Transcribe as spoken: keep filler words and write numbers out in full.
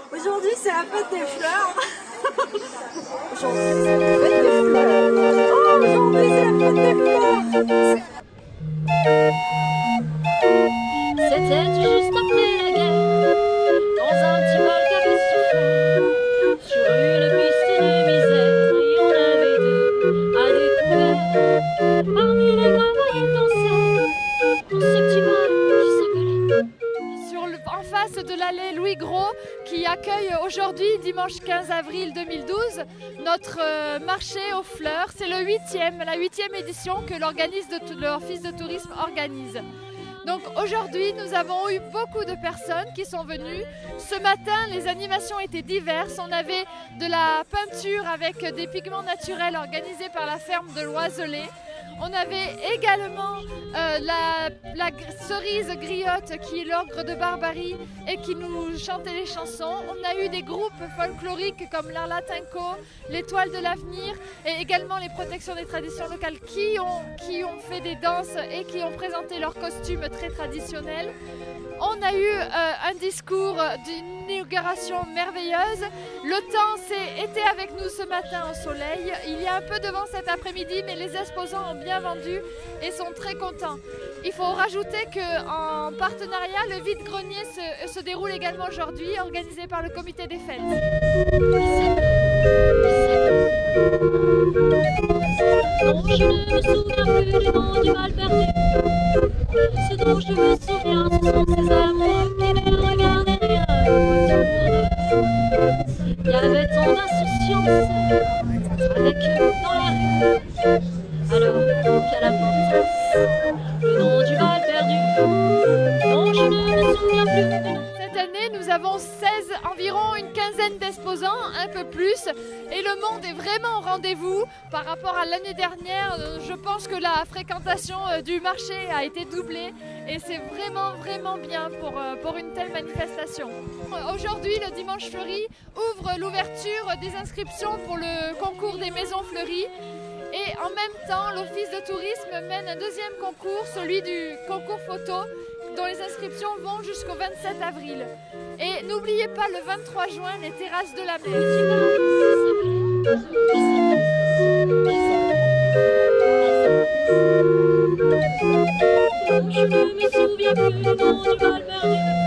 Aujourd'hui, c'est la fête des fleurs. Aujourd'hui, c'est la fête des fleurs. Oh, aujourd'hui, c'est la fête des fleurs. C'était juste après la guerre, dans un petit bal café souffert, sur une piste de misère, et on avait deux à découvert. Parmi les gamins, ils dansaient dans ce petit bal qui s'appelait. Sur le, en face de l'allée Louis Gros, qui accueille aujourd'hui, dimanche quinze avril deux mille douze, notre euh, marché aux fleurs. C'est le huitième, la huitième édition que l'Office de, de tourisme organise. Donc aujourd'hui, nous avons eu beaucoup de personnes qui sont venues. Ce matin, les animations étaient diverses. On avait de la peinture avec des pigments naturels organisés par la ferme de Loiselet. On avait également euh, la, la cerise griotte qui est l'ogre de Barbarie et qui nous chantait les chansons. On a eu des groupes folkloriques comme l'Arlatinco, l'Étoile de l'Avenir et également les protections des traditions locales qui ont, qui ont fait des danses et qui ont présenté leurs costumes très traditionnels. On a eu euh, un discours d'une inauguration merveilleuse. Le temps s'est été avec nous ce matin au soleil. Il y a un peu de vent cet après-midi, mais les exposants ont bien vendu et sont très contents. Il faut rajouter qu'en partenariat, le vide-grenier se, se déroule également aujourd'hui, organisé par le comité des fêtes. Non, je ne me souviens plus du nom du mal perdu. Ce dont je me souviens, ce sont ces amoureux qui ne regardaient rien autour d'eux. Il y avait tant d'insouciance avec eux dans la rue. Alors, quelle importance le nom du mal perdu. Non, je ne me souviens plus du nom. Cette année, nous avons seize, environ une quinzaine d'exposants, un peu plus, et le monde est vraiment au rendez-vous par rapport à l'année dernière. Je pense que la fréquentation du marché a été doublée et c'est vraiment, vraiment bien pour, pour une telle manifestation. Aujourd'hui, le Dimanche Fleuri ouvre l'ouverture des inscriptions pour le concours des maisons fleuries. Et en même temps, l'Office de tourisme mène un deuxième concours, celui du concours photo, dont les inscriptions vont jusqu'au vingt-sept avril. Et n'oubliez pas le vingt-trois juin, les terrasses de la mer. Je ne me souviens plus du nom du mal perdu.